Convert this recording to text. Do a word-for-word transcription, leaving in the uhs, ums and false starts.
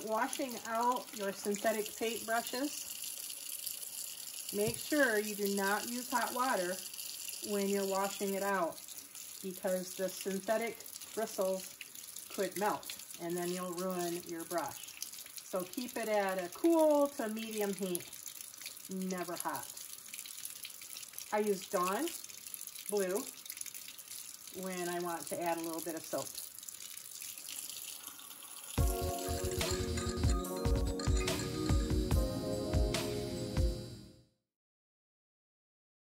washing out your synthetic paint brushes, make sure you do not use hot water when you're washing it out, because the synthetic bristles could melt and then you'll ruin your brush. So keep it at a cool to medium heat, never hot. I use Dawn Blue when I want to add a little bit of soap.